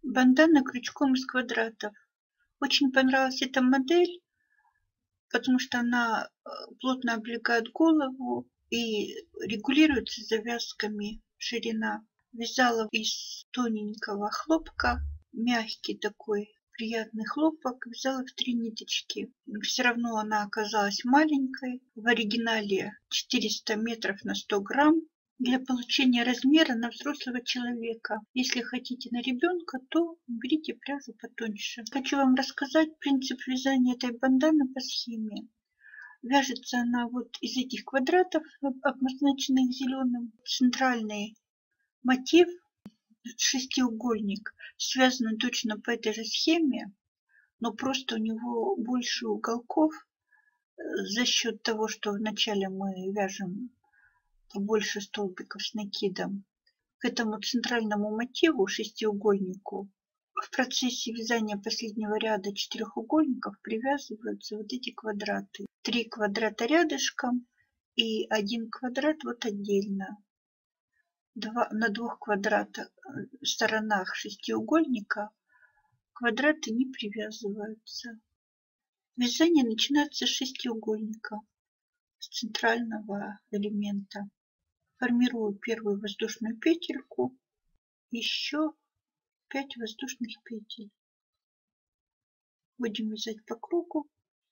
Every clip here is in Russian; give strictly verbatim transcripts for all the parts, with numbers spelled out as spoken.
Бандана крючком из квадратов. Очень понравилась эта модель, потому что она плотно облегает голову и регулируется завязками ширина. Вязала из тоненького хлопка, мягкий такой приятный хлопок, вязала в три ниточки. Все равно она оказалась маленькой. В оригинале четыреста метров на сто грамм. Для получения размера на взрослого человека. Если хотите на ребенка, то берите пряжу потоньше. Хочу вам рассказать принцип вязания этой банданы по схеме. Вяжется она вот из этих квадратов, обозначенных зеленым. Центральный мотив, шестиугольник, связан точно по этой же схеме, но просто у него больше уголков за счет того, что вначале мы вяжем побольше столбиков с накидом. К этому центральному мотиву, шестиугольнику, в процессе вязания последнего ряда четырехугольников привязываются вот эти квадраты. Три квадрата рядышком и один квадрат вот отдельно. Два, на двух квадратах, сторонах шестиугольника квадраты не привязываются. Вязание начинается с шестиугольника, с центрального элемента. Формирую первую воздушную петельку, еще пять воздушных петель. Будем вязать по кругу.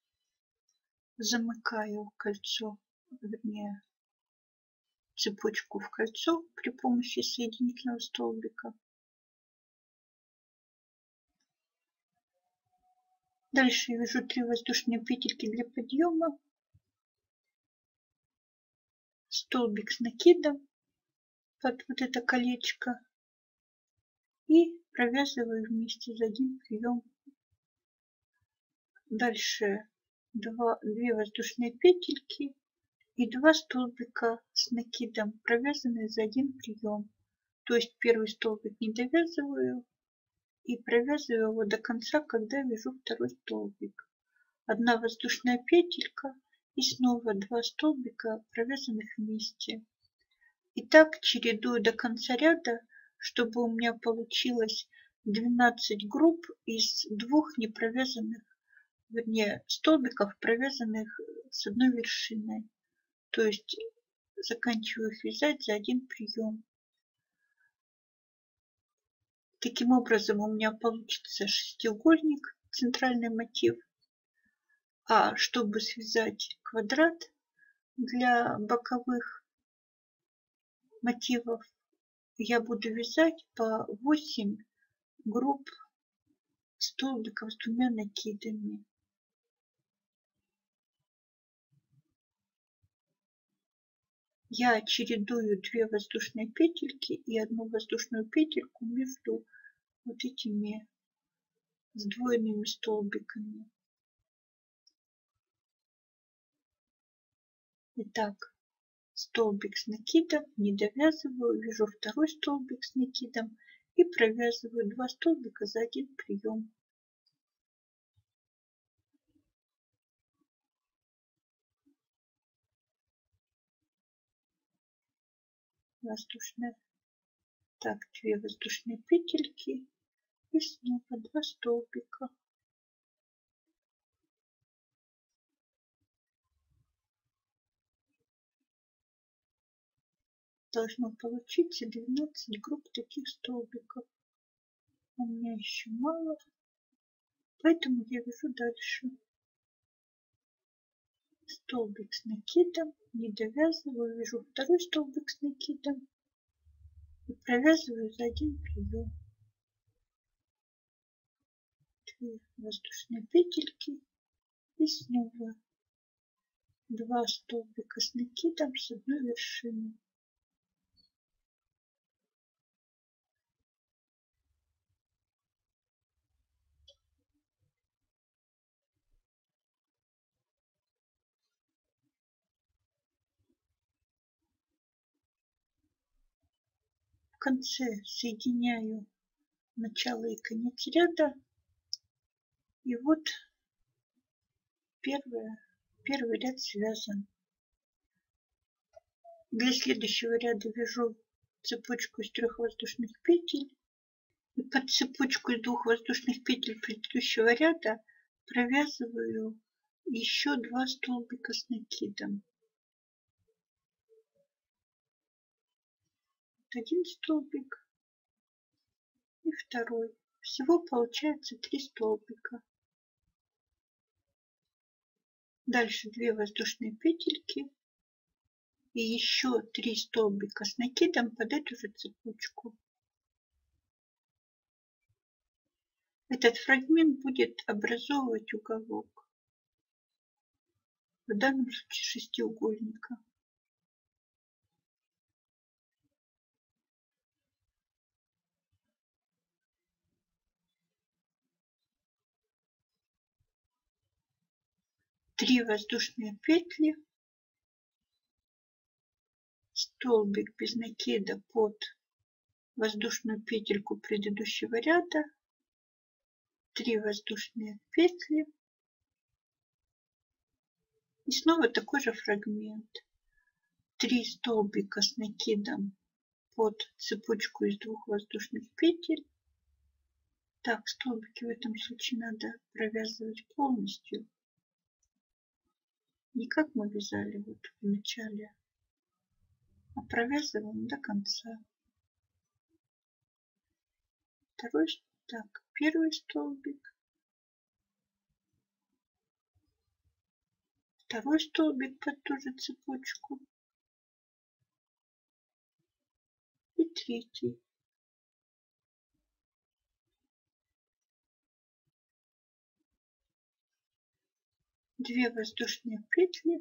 Замыкаю кольцо, вернее, цепочку в кольцо при помощи соединительного столбика. Дальше я вяжу три воздушные петельки для подъема, столбик с накидом под вот это колечко и провязываю вместе за один прием. Дальше два, две воздушные петельки и два столбика с накидом, провязанные за один прием. То есть первый столбик не довязываю и провязываю его до конца, когда вяжу второй столбик. Одна воздушная петелька и снова два столбика, провязанных вместе. И так чередую до конца ряда, чтобы у меня получилось двенадцать групп из двух непровязанных, вернее, столбиков, провязанных с одной вершиной. То есть заканчиваю их вязать за один прием. Таким образом у меня получится шестиугольник, центральный мотив. А чтобы связать квадрат для боковых мотивов, я буду вязать по восемь групп столбиков с двумя накидами. Я чередую две воздушные петельки и одну воздушную петельку между вот этими сдвоенными столбиками. Итак, столбик с накидом, не довязываю, вяжу второй столбик с накидом и провязываю два столбика за один прием. Воздушная, так, две воздушные петельки и снова два столбика. Должно получиться двенадцать групп таких столбиков. У меня еще мало, поэтому я вяжу дальше. Столбик с накидом, не довязываю, вяжу второй столбик с накидом и провязываю за один прием. Две воздушные петельки и снова два столбика с накидом с одной вершины. В конце соединяю начало и конец ряда. И вот первое, первый ряд связан. Для следующего ряда вяжу цепочку из трех воздушных петель И под цепочку из двух воздушных петель предыдущего ряда провязываю еще два столбика с накидом. Один столбик и второй. Всего получается три столбика. Дальше две воздушные петельки и еще три столбика с накидом под эту же цепочку. Этот фрагмент будет образовывать уголок, в данном случае шестиугольника. Три воздушные петли, столбик без накида под воздушную петельку предыдущего ряда, три воздушные петли и снова такой же фрагмент. Три столбика с накидом под цепочку из двух воздушных петель. Так, столбики в этом случае надо провязывать полностью. Не как мы вязали вот в начале, а провязываем до конца. Второй, так, первый столбик, второй столбик под ту же цепочку и третий. Две воздушные петли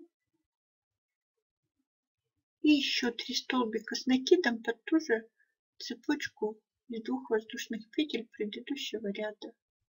и еще три столбика с накидом под ту же цепочку из двух воздушных петель предыдущего ряда.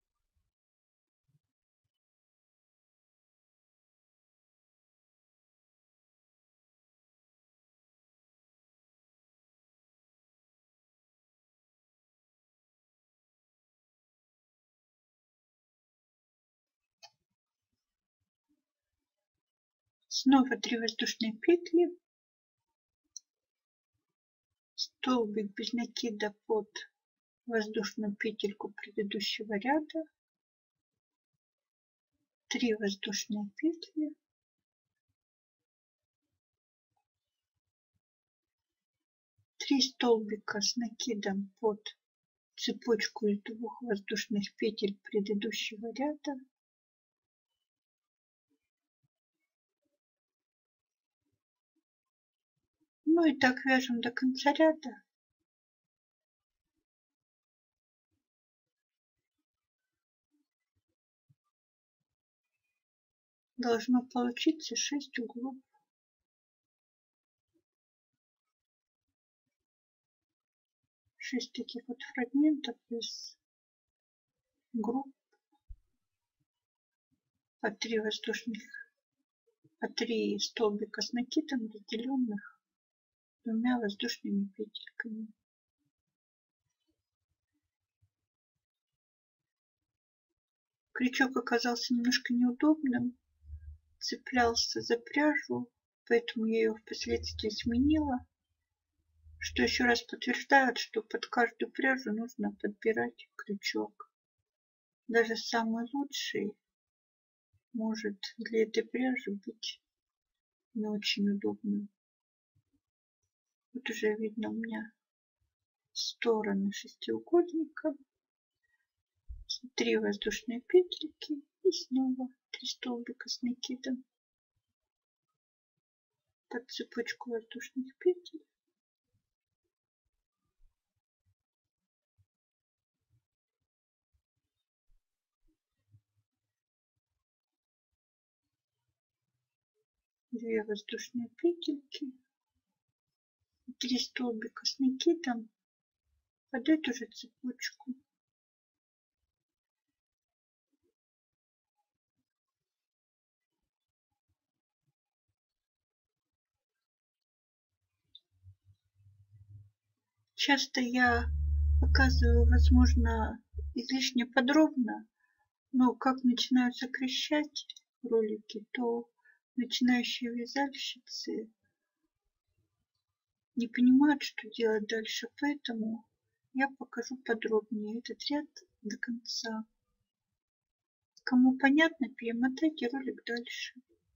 Снова три воздушные петли, столбик без накида под воздушную петельку предыдущего ряда, три воздушные петли, три столбика с накидом под цепочку из двух воздушных петель предыдущего ряда, ну и так вяжем до конца ряда. Должно получиться шесть углов. Шесть таких вот фрагментов из групп по три воздушных, по три столбика с накидом, разделенных двумя воздушными петельками. Крючок оказался немножко неудобным, цеплялся за пряжу, поэтому я ее впоследствии сменила, что еще раз подтверждает, что под каждую пряжу нужно подбирать крючок. Даже самый лучший может для этой пряжи быть не очень удобным. Вот уже видно у меня стороны шестиугольника, три воздушные петельки и снова три столбика с накидом под цепочку воздушных петель. Две воздушные петельки, три столбика с накидом под эту же цепочку. Часто я показываю, возможно, излишне подробно, но как начинаю сокращать ролики, то начинающие вязальщицы не понимают, что делать дальше, поэтому я покажу подробнее этот ряд до конца. Кому понятно, перемотайте ролик дальше.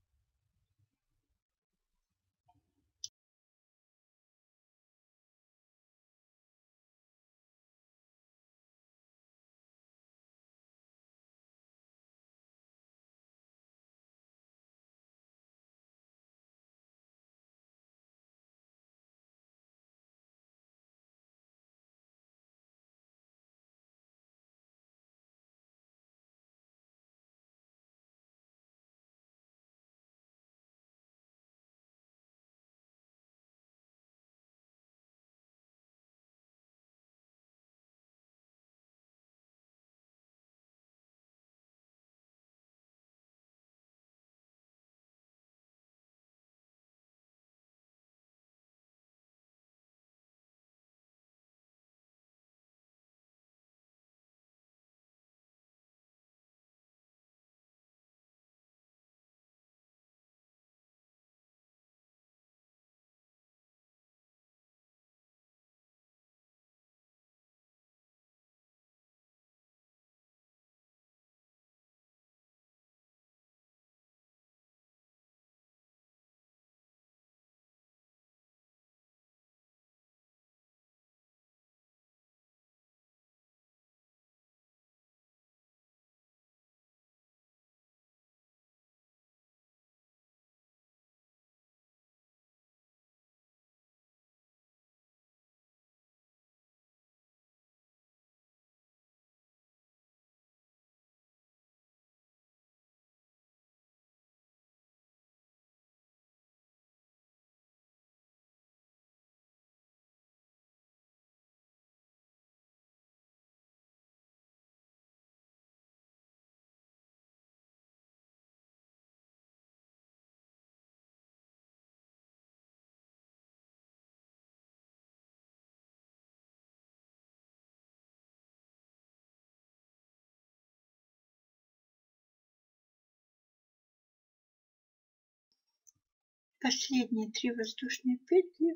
Последние три воздушные петли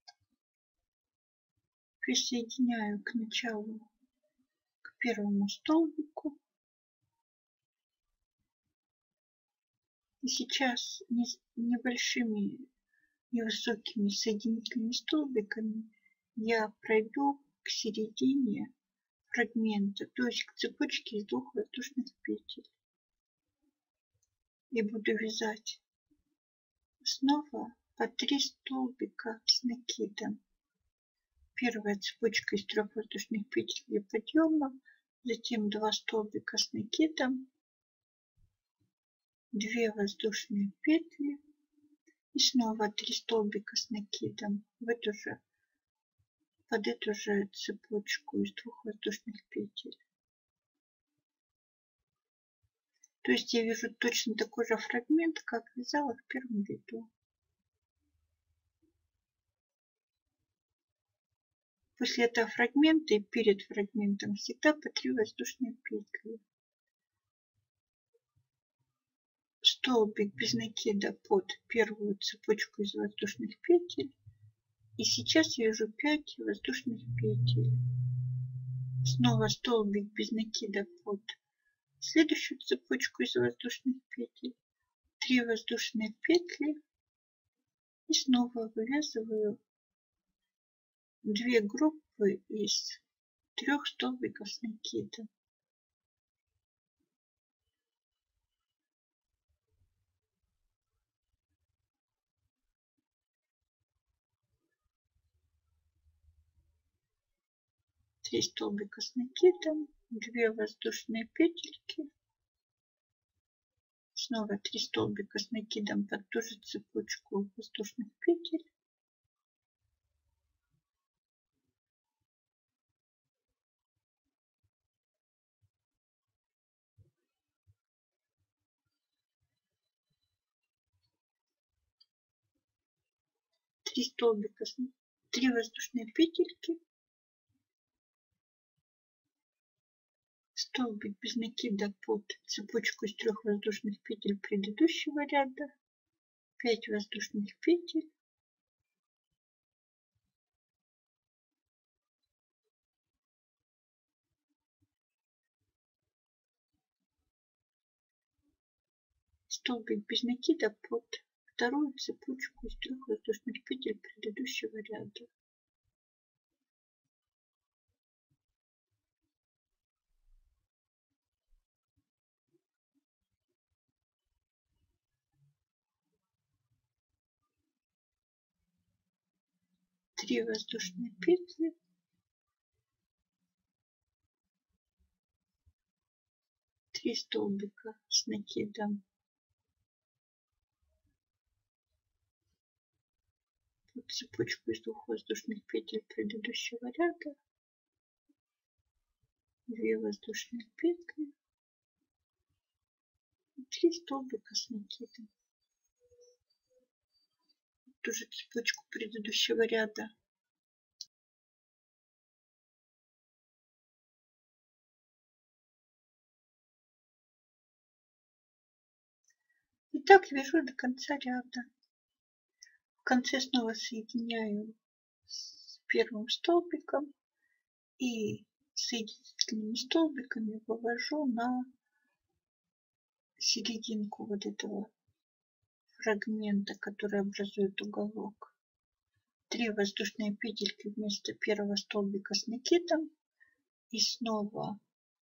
присоединяю к началу, к первому столбику. И сейчас небольшими невысокими соединительными столбиками я пройду к середине фрагмента, то есть к цепочке из двух воздушных петель. И буду вязать снова по три столбика с накидом. Первая цепочка из трех воздушных петель для подъема, затем два столбика с накидом, две воздушные петли и снова три столбика с накидом в эту же, под эту же цепочку из двух воздушных петель. То есть я вяжу точно такой же фрагмент, как вязала в первом ряду. После этого фрагмента и перед фрагментом всегда по три воздушные петли. Столбик без накида под первую цепочку из воздушных петель. И сейчас я вяжу пять воздушных петель. Снова столбик без накида под следующую цепочку из воздушных петель. три воздушные петли. И снова вывязываю две группы из трех столбиков с накидом. Три столбика с накидом, две воздушные петельки, снова три столбика с накидом под ту же цепочку воздушных петель. Три столбика, три воздушные петельки, столбик без накида под цепочку из трех воздушных петель предыдущего ряда, пять воздушных петель, столбик без накида под вторую цепочку из трех воздушных петель предыдущего ряда. Три воздушные петли, три столбика с накидом под цепочку из двух воздушных петель предыдущего ряда, две воздушные петли, три столбика с накидом. Ту же цепочку предыдущего ряда. И так вяжу до конца ряда. В конце снова соединяю с первым столбиком и соединительными столбиками вывожу на серединку вот этого фрагмента, который образует уголок. Три воздушные петельки вместо первого столбика с накидом и снова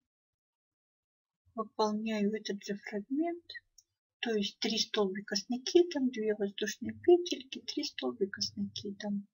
выполняю этот же фрагмент, то есть три столбика с накидом, две воздушные петельки, три столбика с накидом.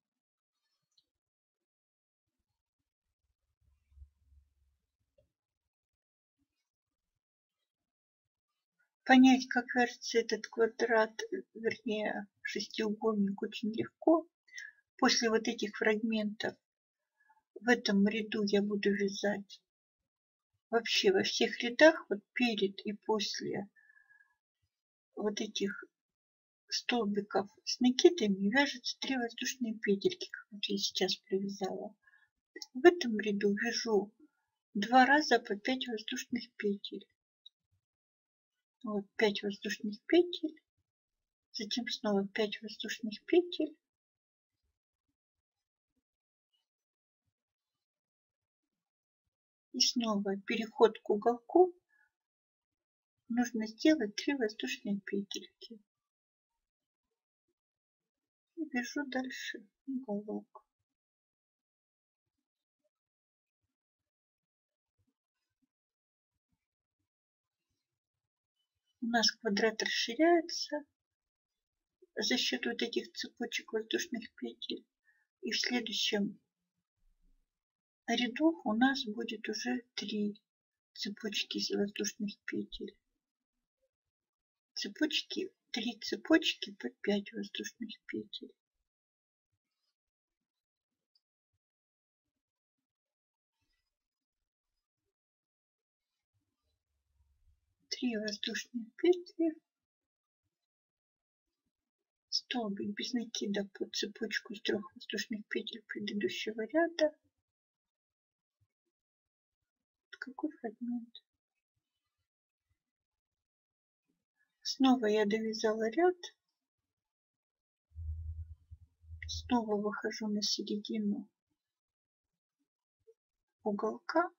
Понять, как вяжется этот квадрат, вернее шестиугольник, очень легко. После вот этих фрагментов в этом ряду я буду вязать вообще во всех рядах, вот перед и после вот этих столбиков с накидами вяжутся три воздушные петельки, как вот я сейчас провязала. В этом ряду вяжу два раза по пять воздушных петель. Вот пять воздушных петель, затем снова пять воздушных петель. И снова переход к уголку. Нужно сделать три воздушные петельки. И вяжу дальше уголок. У нас квадрат расширяется за счет вот этих цепочек воздушных петель. И в следующем ряду у нас будет уже три цепочки из воздушных петель. Цепочки, три цепочки по пять воздушных петель. Три воздушные петли, столбик без накида под цепочку из трех воздушных петель предыдущего ряда. Какой фрагмент? Снова я довязала ряд, снова выхожу на середину уголка.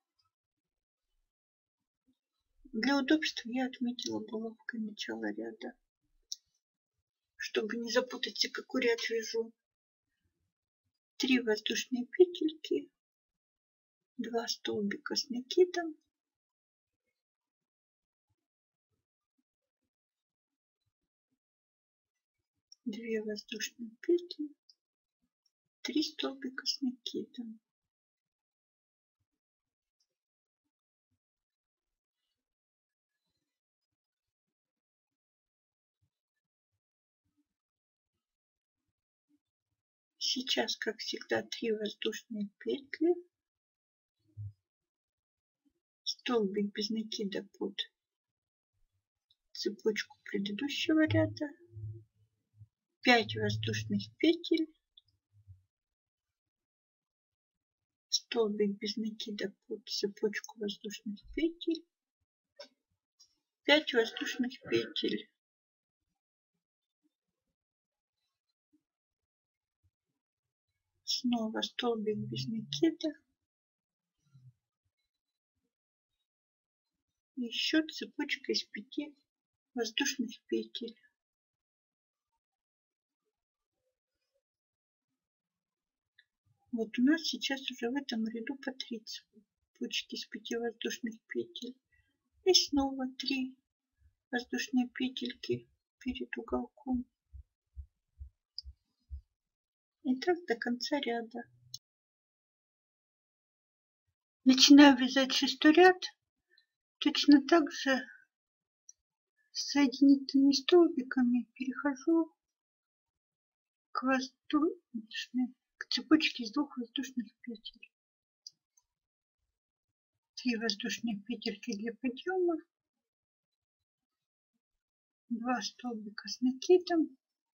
Для удобства я отметила булавкой начало ряда, чтобы не запутаться, какой ряд вяжу. Три воздушные петельки, два столбика с накидом, две воздушные петли, три столбика с накидом. Сейчас, как всегда, три воздушные петли, столбик без накида под цепочку предыдущего ряда, пять воздушных петель, столбик без накида под цепочку воздушных петель, пять воздушных петель, снова столбик без накида, еще цепочка из пяти воздушных петель. Вот у нас сейчас уже в этом ряду по три цепочки с пяти воздушных петель. И снова три воздушные петельки перед уголком. И так до конца ряда. Начинаю вязать шестой ряд. Точно так же с соединительными столбиками перехожу к воздушной, к цепочке из двух воздушных петель. Три воздушные петельки для подъема, два столбика с накидом,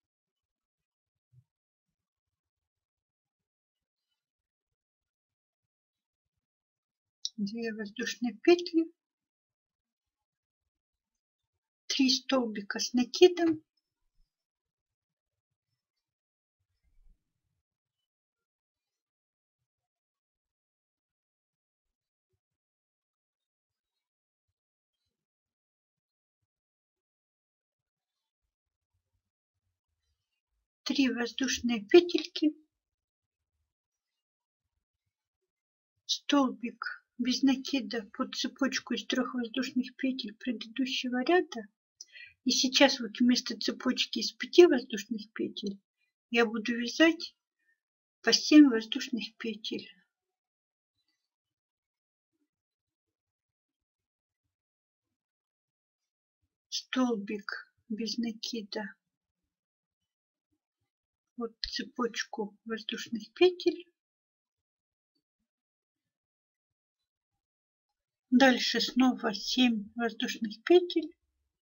две воздушные петли, три столбика с накидом, три воздушные петельки, столбик без накида под цепочку из трех воздушных петель предыдущего ряда. И сейчас вот вместо цепочки из пяти воздушных петель я буду вязать по семь воздушных петель. Столбик без накида под цепочку воздушных петель. Дальше снова семь воздушных петель.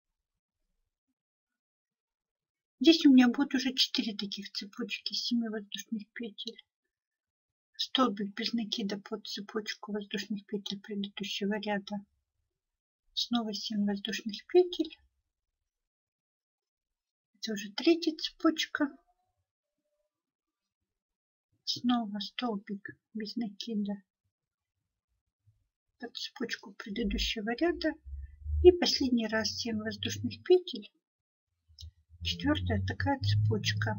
Здесь у меня будет уже четыре таких цепочки с семи воздушных петель. Столбик без накида под цепочку воздушных петель предыдущего ряда. Снова семь воздушных петель. Это уже третья цепочка. Снова столбик без накида под цепочку предыдущего ряда. И последний раз семь воздушных петель. Четвертая такая цепочка.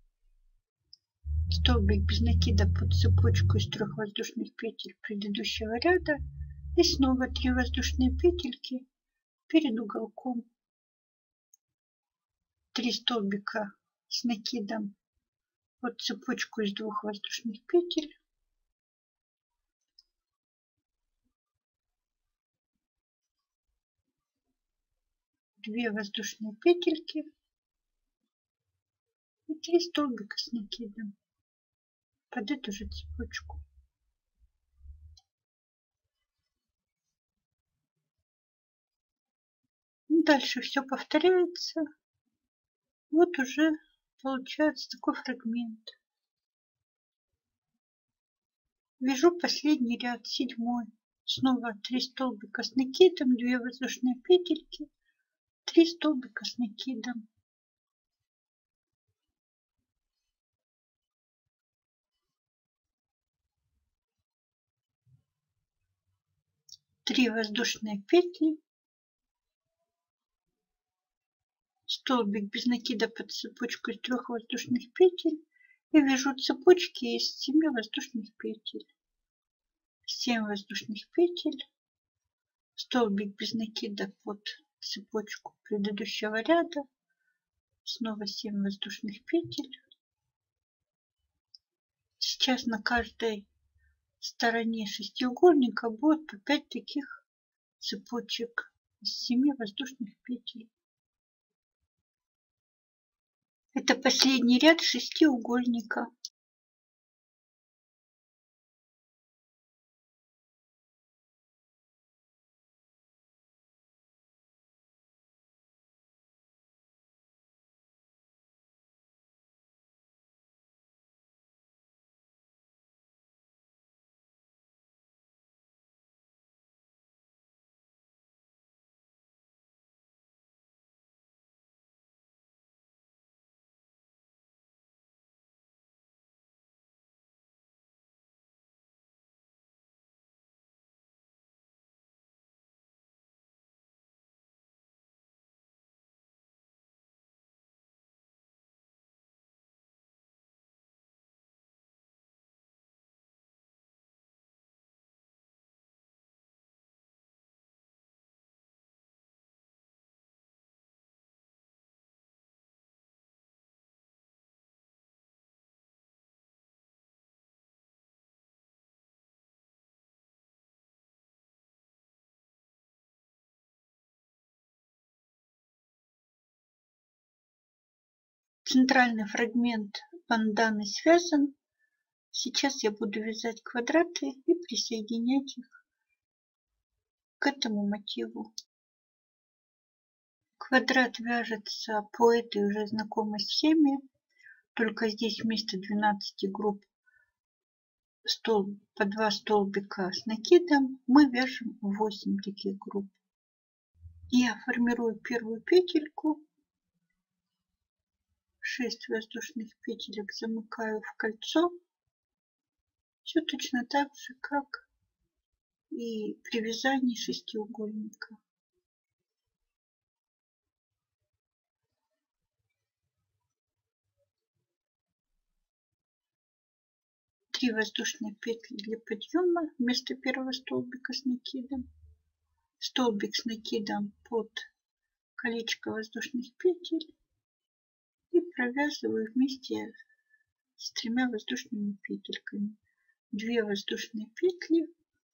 Столбик без накида под цепочку из трех воздушных петель предыдущего ряда. И снова три воздушные петельки перед уголком. Три столбика с накидом под цепочку из двух воздушных петель. Две воздушные петельки и три столбика с накидом под эту же цепочку. Дальше все повторяется. Вот уже получается такой фрагмент. Вяжу последний ряд, седьмой. Снова три столбика с накидом, две воздушные петельки, три столбика с накидом. Три воздушные петли, столбик без накида под цепочку из трех воздушных петель и вяжу цепочки из семи воздушных петель. семь воздушных петель, столбик без накида под цепочку предыдущего ряда, снова семь воздушных петель. Сейчас на каждой стороне шестиугольника будет по пять таких цепочек из семи воздушных петель. Это последний ряд шестиугольника. центральный фрагмент банданы связан. Сейчас я буду вязать квадраты и присоединять их к этому мотиву. Квадрат вяжется по этой уже знакомой схеме, только здесь вместо двенадцати групп столб, по два столбика с накидом мы вяжем восемь таких групп. Я формирую первую петельку, шесть воздушных петелек замыкаю в кольцо, все точно так же, как и при вязании шестиугольника. Три воздушные петли для подъема вместо первого столбика с накидом, столбик с накидом под колечко воздушных петель и провязываю вместе с тремя воздушными петельками. Две воздушные петли,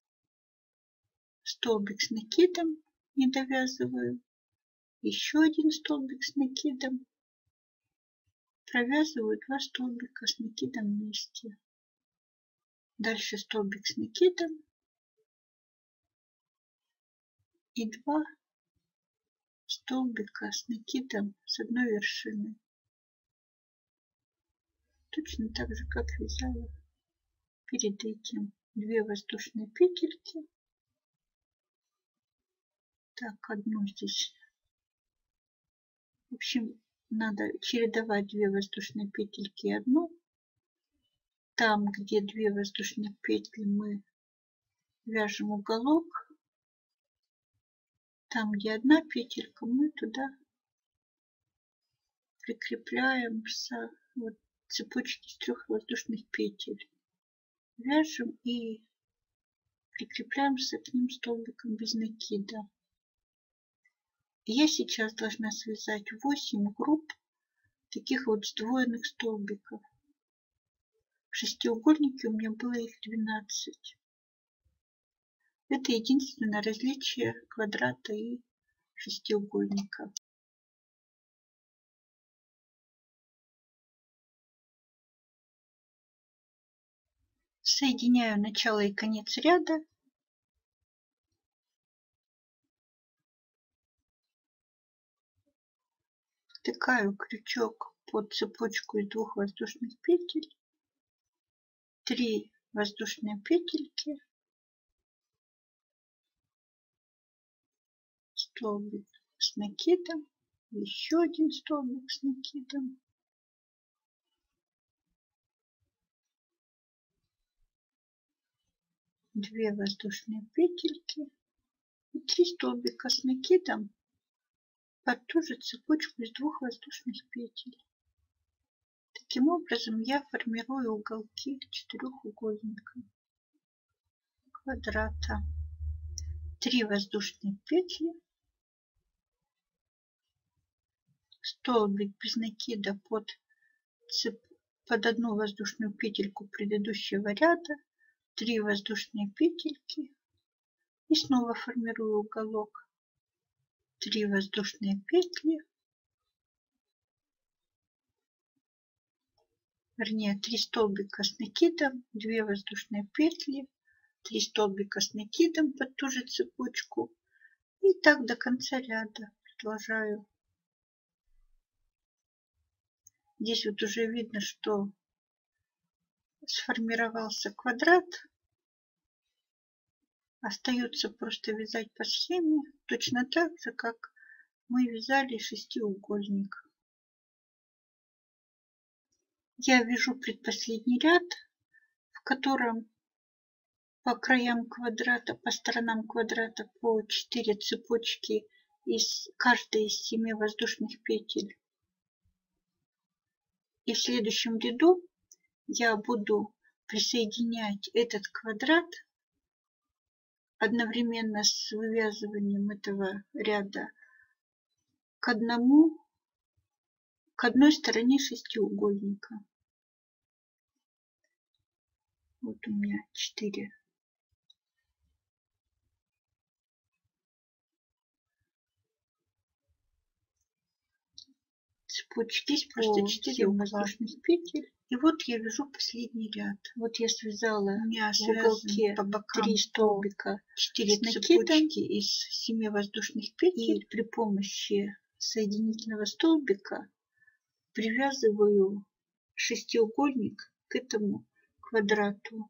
столбик с накидом, не довязываю, еще один столбик с накидом, провязываю два столбика с накидом вместе. Дальше столбик с накидом и два столбика с накидом с одной вершины. Точно так же, как вязала перед этим. Две воздушные петельки. Так, одну здесь. В общем, надо чередовать две воздушные петельки и одну. Там, где две воздушные петли, мы вяжем уголок. Там, где одна петелька, мы туда прикрепляем с вот, цепочки из трех воздушных петель. Вяжем и прикрепляемся к ним столбиком без накида. Я сейчас должна связать восемь групп таких вот сдвоенных столбиков. В шестиугольнике у меня было их двенадцать. Это единственное различие квадрата и шестиугольника. Соединяю начало и конец ряда. Втыкаю крючок под цепочку из двух воздушных петель. Три воздушные петельки. Столбик с накидом. Еще один столбик с накидом. Две воздушные петельки и три столбика с накидом под ту же цепочку из двух воздушных петель. Таким образом я формирую уголки четырехугольника квадрата. Три воздушные петли, столбик без накида под, цеп... под одну воздушную петельку предыдущего ряда, три воздушные петельки и снова формирую уголок. Три воздушные петли, вернее три столбика с накидом, две воздушные петли, три столбика с накидом под ту же цепочку и так до конца ряда продолжаю. Здесь вот уже видно, что сформировался квадрат. Остается просто вязать по схеме, точно так же, как мы вязали шестиугольник. Я вяжу предпоследний ряд, в котором по краям квадрата, по сторонам квадрата по четыре цепочки из каждой из семи воздушных петель. И в следующем ряду я буду присоединять этот квадрат одновременно с вывязыванием этого ряда к одному, к одной стороне шестиугольника. Вот у меня четыре. цепочки Здесь по просто четыре семь угла. воздушных петель. И вот я вяжу последний ряд. Вот я связала У меня в уголке по бокам три столбика четыре с накидом цепочки из семи воздушных петель. И при помощи соединительного столбика привязываю шестиугольник к этому квадрату.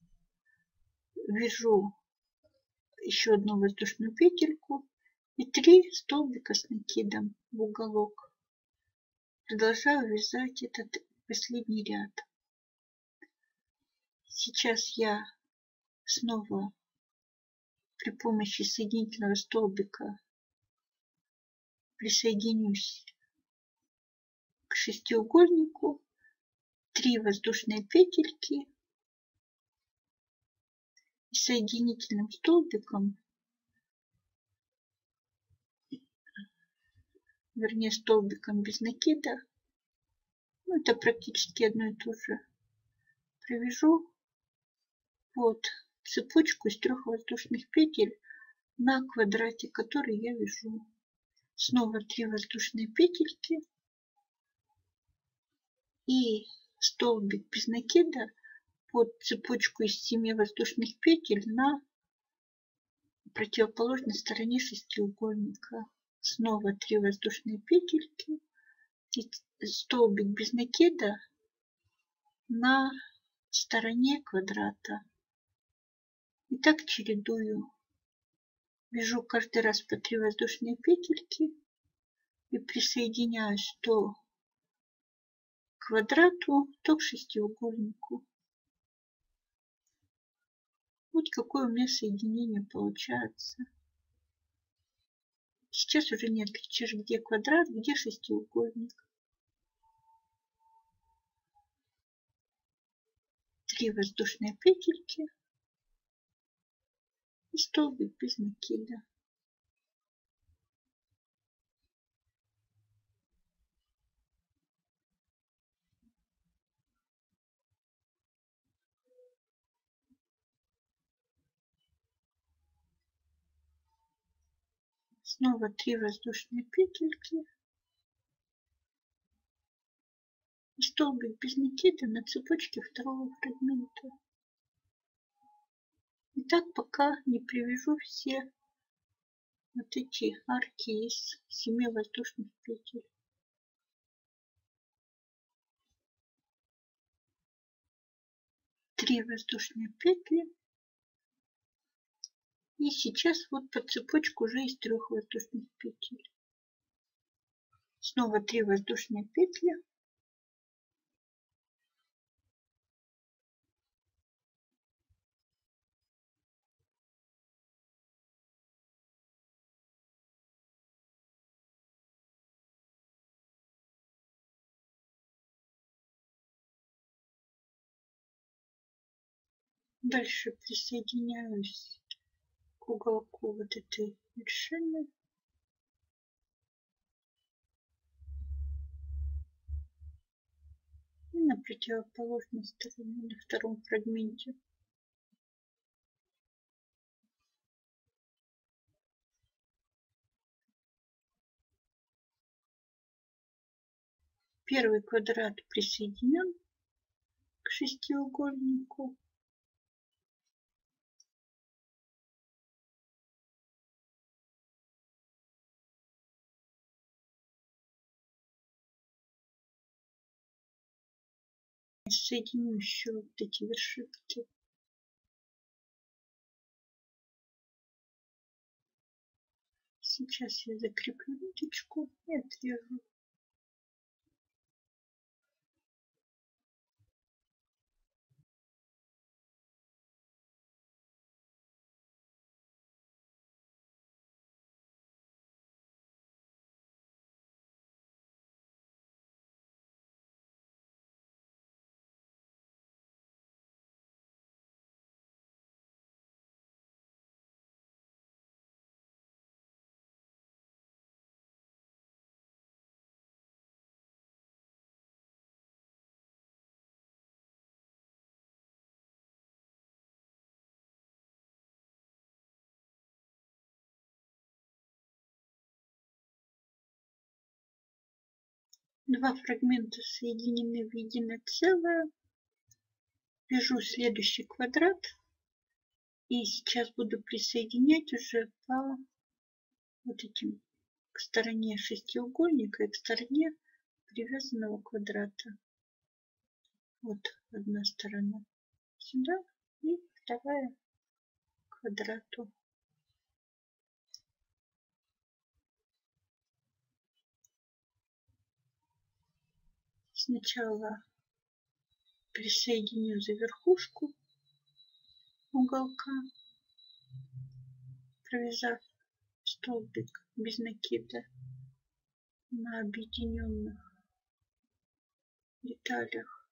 Вяжу еще одну воздушную петельку и три столбика с накидом в уголок. Продолжаю вязать этот последний ряд. Сейчас я снова при помощи соединительного столбика присоединюсь к шестиугольнику, три воздушные петельки и соединительным столбиком, вернее столбиком без накида, ну, это практически одно и то же, привяжу под цепочку из трех воздушных петель на квадрате, который я вяжу. Снова три воздушные петельки и столбик без накида под цепочку из семи воздушных петель на противоположной стороне шестиугольника. Снова три воздушные петельки и столбик без накида на стороне квадрата. И так чередую. Вяжу каждый раз по три воздушные петельки и присоединяюсь то к квадрату, то к шестиугольнику. Вот какое у меня соединение получается. Сейчас уже не отличишь, где квадрат, где шестиугольник. Три воздушные петельки и столбик без накида. Снова три воздушные петельки и столбик без накида на цепочке второго фрагмента. И так пока не привяжу все вот эти арки из семи воздушных петель. Три воздушные петли. И сейчас вот под цепочку уже из трех воздушных петель. Снова три воздушные петли. Дальше присоединяюсь к уголку вот этой вершины. И на противоположной стороне, на втором фрагменте. Первый квадрат присоединен к шестиугольнику. Соединю еще вот эти вершинки. Сейчас я закреплю ниточку и отрежу. Два фрагмента соединены в единое целое. Вяжу следующий квадрат. И сейчас буду присоединять уже по вот этим к стороне шестиугольника и к стороне привязанного квадрата. Вот одна сторона сюда и вторая к квадрату. Сначала присоединю за верхушку уголка, провязав столбик без накида на объединенных деталях.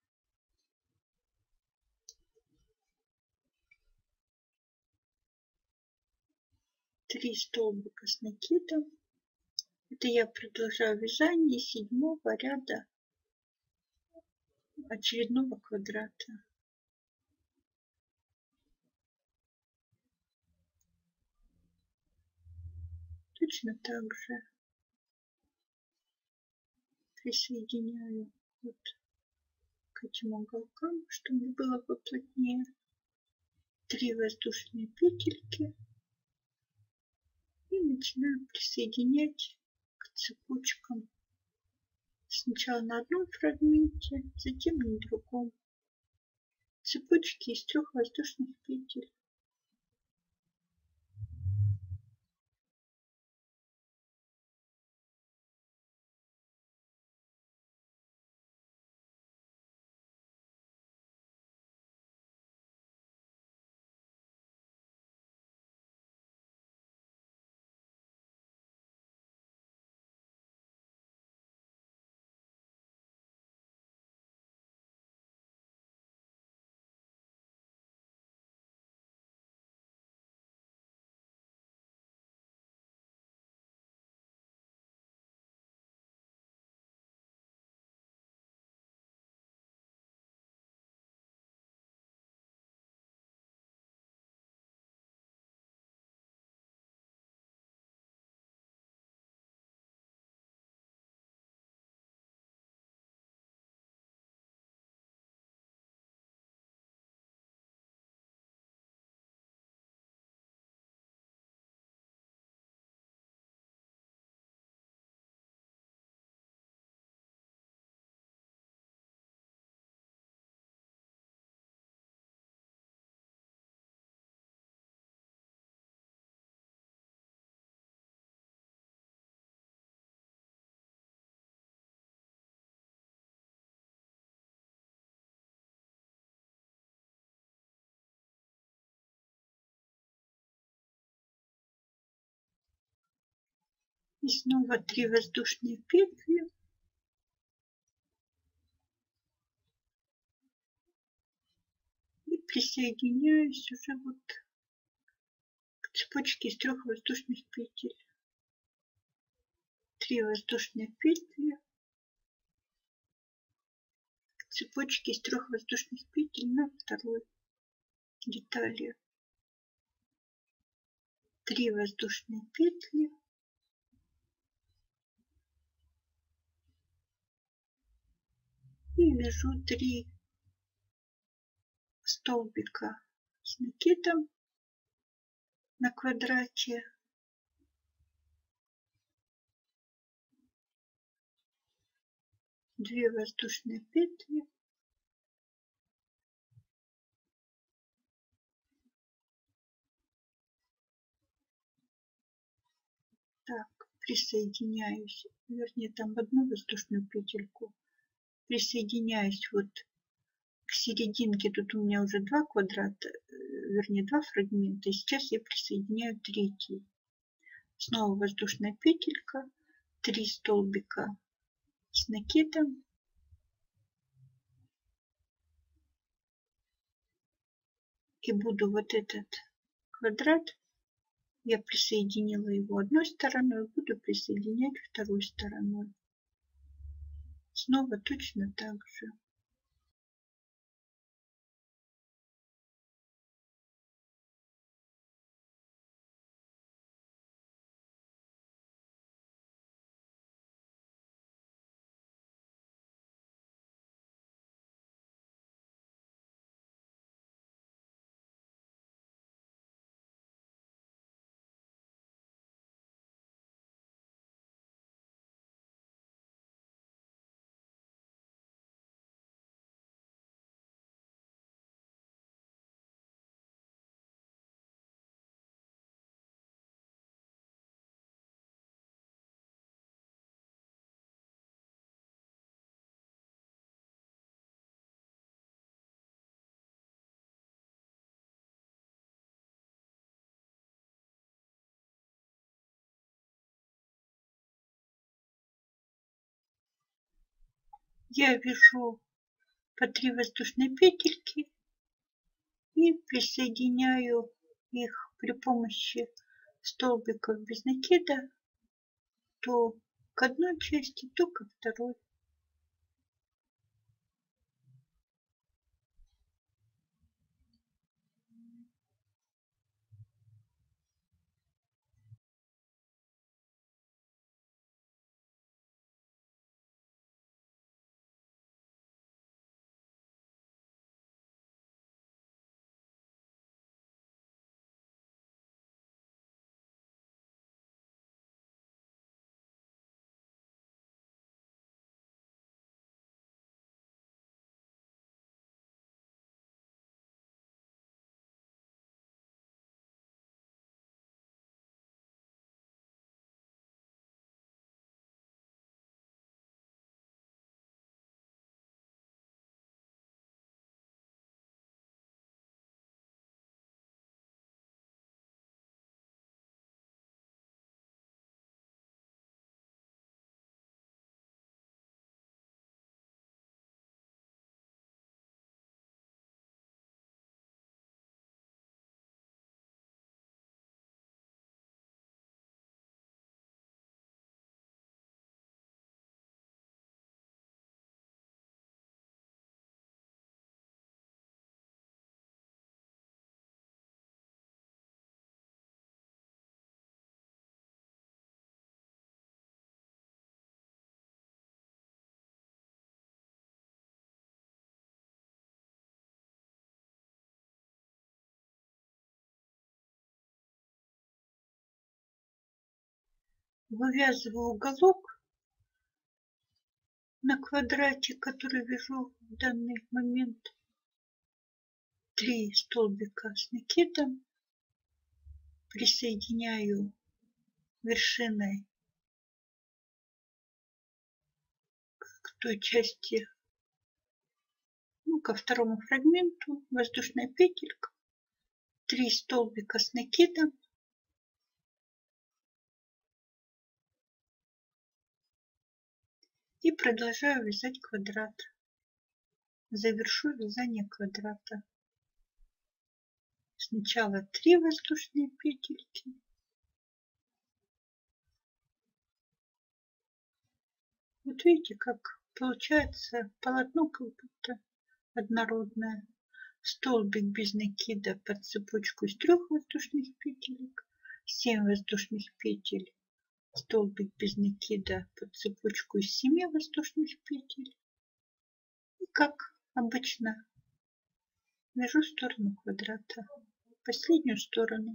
Три столбика с накидом. Это я продолжаю вязание седьмого ряда очередного квадрата. Точно так же присоединяю вот к этим уголкам, чтобы было поплотнее. Три воздушные петельки. И начинаю присоединять к цепочкам. Сначала на одном фрагменте, затем на другом. Цепочки из трех воздушных петель. И снова три воздушные петли. И присоединяюсь уже вот к цепочке из трех воздушных петель. Три воздушные петли. К цепочке из трех воздушных петель на второй детали. Три воздушные петли. И вяжу три столбика с накидом на квадрате. Две воздушные петли. Так, присоединяюсь, вернее, там одну воздушную петельку. Присоединяюсь вот к серединке. Тут у меня уже два квадрата, вернее, два фрагмента. И сейчас я присоединяю третий. Снова воздушная петелька, три столбика с накидом. И буду вот этот квадрат, я присоединила его одной стороной, буду присоединять второй стороной. Снова точно так же. я вяжу по три воздушные петельки и присоединяю их при помощи столбиков без накида то к одной части, то ко второй. Вывязываю уголок на квадрате, который вяжу в данный момент. Три столбика с накидом. Присоединяю вершиной к той части, ну, ко второму фрагменту, воздушная петелька, три столбика с накидом. И продолжаю вязать квадрат. Завершу вязание квадрата. Сначала три воздушные петельки. Вот видите, как получается полотно как будто однородное. Столбик без накида под цепочку из трех воздушных петелек. семь воздушных петель. Столбик без накида под цепочку из семи воздушных петель. И как обычно вяжу сторону квадрата, последнюю сторону.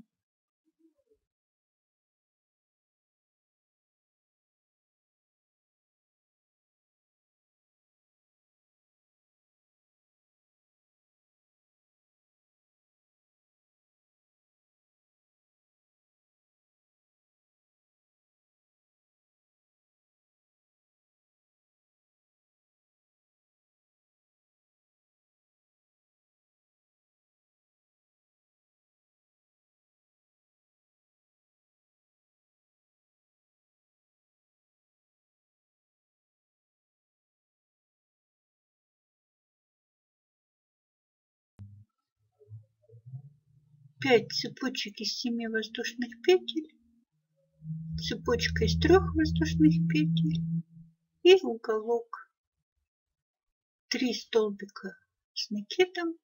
пять цепочек из семи воздушных петель, цепочка из трех воздушных петель и уголок. три столбика с накидом.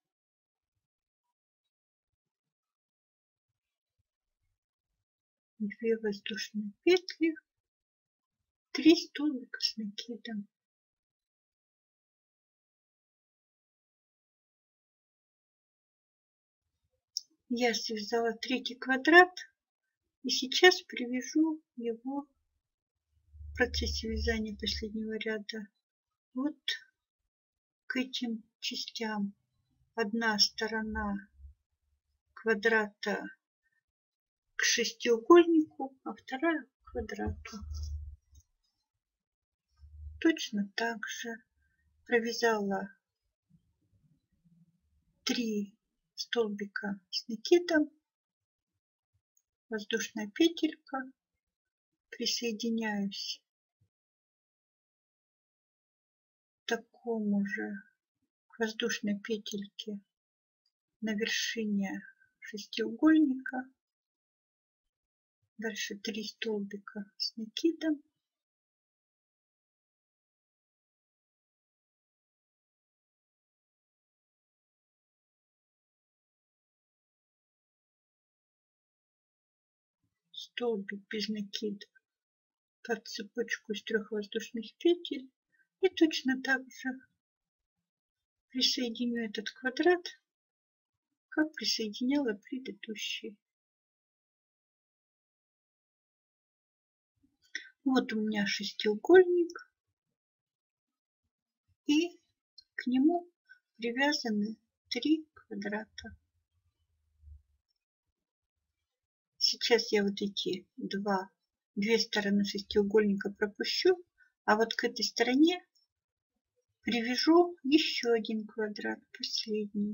две воздушные петли, три столбика с накидом. Я связала третий квадрат и сейчас привяжу его в процессе вязания последнего ряда вот к этим частям. Одна сторона квадрата к шестиугольнику, а вторая к квадрату. Точно так же провязала три столбика с накидом, воздушная петелька, присоединяюсь так, другому же к воздушной петельке на вершине шестиугольника. Дальше три столбика с накидом. Столбик без накида под цепочку из трех воздушных петель. И точно так же присоединю этот квадрат, как присоединяла предыдущий. Вот у меня шестиугольник, и к нему привязаны три квадрата. Сейчас я вот эти два, две стороны шестиугольника пропущу, а вот к этой стороне привяжу еще один квадрат, последний.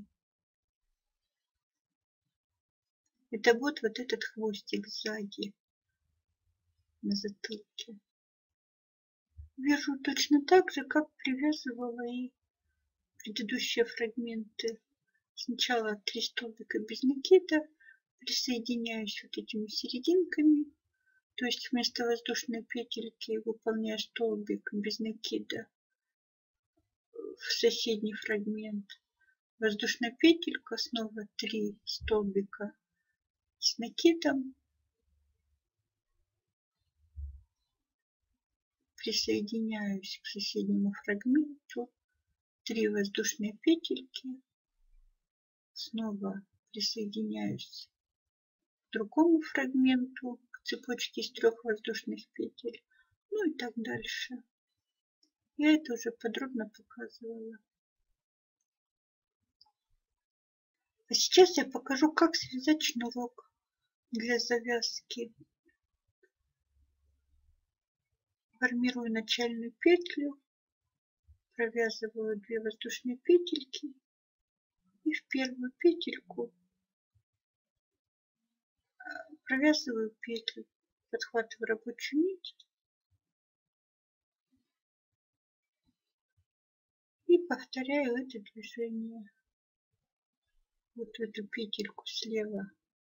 Это вот, вот этот хвостик сзади, на затылке. Вяжу точно так же, как привязывала и предыдущие фрагменты. Сначала три столбика без накида, присоединяюсь вот этими серединками, то есть вместо воздушной петельки выполняю столбик без накида в соседний фрагмент. Воздушная петелька, снова три столбика с накидом, присоединяюсь к соседнему фрагменту, три воздушные петельки, снова присоединяюсь к другому фрагменту, к цепочке из трех воздушных петель, ну и так дальше. Я это уже подробно показывала. А сейчас я покажу, как связать шнурок для завязки. Формирую начальную петлю, провязываю две воздушные петельки и в первую петельку провязываю петлю, подхватываю рабочую нить и повторяю это движение. Вот в эту петельку слева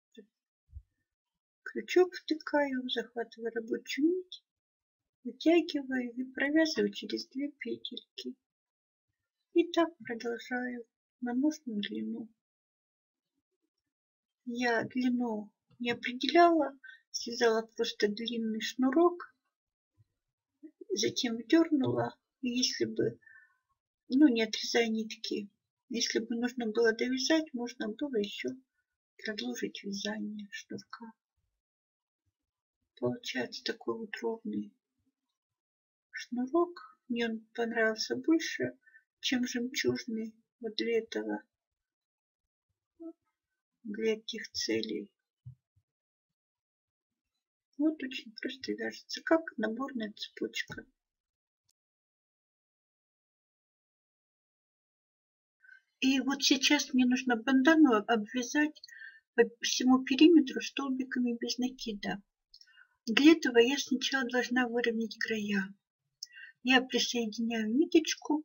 крючок втыкаю, захватываю рабочую нить, вытягиваю и провязываю через две петельки. И так продолжаю на нужную длину. Я длину не определяла, связала просто длинный шнурок, затем дернула, и если бы, ну не отрезая нитки, если бы нужно было довязать, можно было еще продолжить вязание шнурка. Получается такой вот ровный шнурок. Мне он понравился больше, чем жемчужный вот для этого, для этих целей. Вот очень просто вяжется, как наборная цепочка. И вот сейчас мне нужно бандану обвязать по всему периметру столбиками без накида. Для этого я сначала должна выровнять края. Я присоединяю ниточку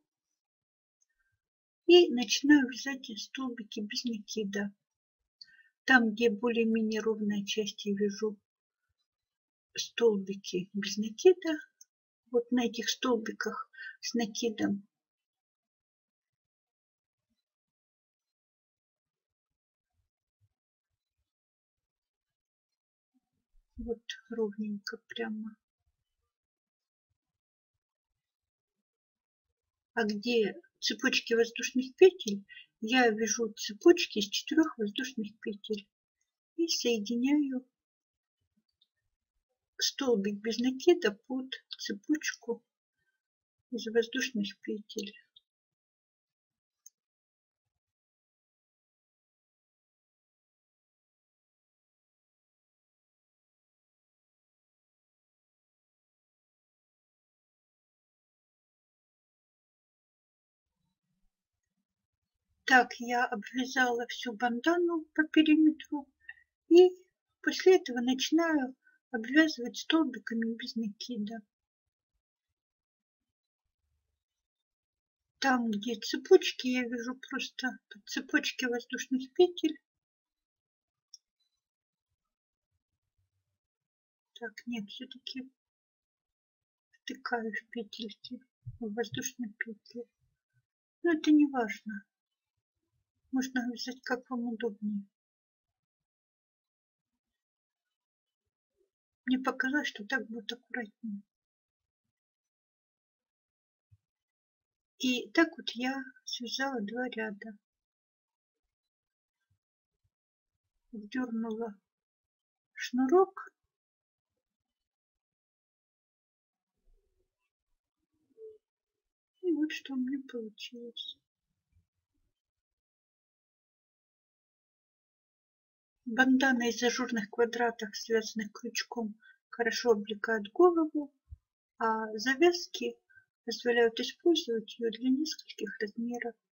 и начинаю вязать столбики без накида. Там, где более-менее ровная часть, я вяжу столбики без накида. Вот на этих столбиках с накидом вот ровненько прямо. А где цепочки воздушных петель, я вяжу цепочки из четырех воздушных петель и соединяю столбик без накида под цепочку из воздушных петель. Так я обвязала всю бандану по периметру и после этого начинаю обвязывать столбиками без накида. там, где цепочки, я вяжу просто цепочки воздушных петель. Так, нет, все-таки втыкаю в петельки, в воздушные петли. Но это не важно. Можно вязать как вам удобнее. Мне показалось, что так будет аккуратнее. И так вот я связала два ряда. Вдернула шнурок. И вот что у меня получилось. Бандана из ажурных квадратов, связанных крючком, хорошо облекает голову, а завязки позволяют использовать ее для нескольких размеров.